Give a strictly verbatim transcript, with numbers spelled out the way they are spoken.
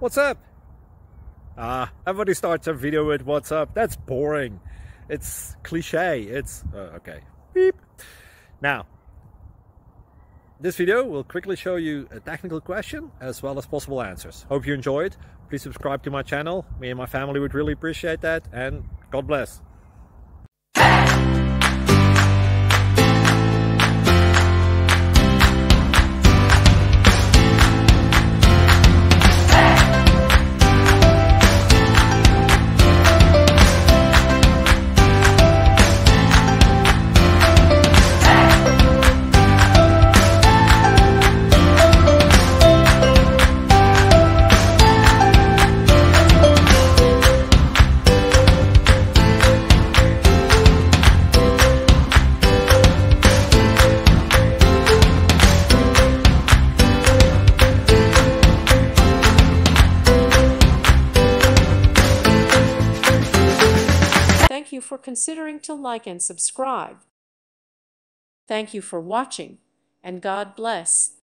What's up? Ah, everybody starts a video with what's up. That's boring. It's cliche. It's uh, okay. Beep. Now, this video will quickly show you a technical question as well as possible answers. Hope you enjoyed. Please subscribe to my channel. Me and my family would really appreciate that, and God bless. Thank you for considering to like and subscribe. Thank you for watching, and God bless.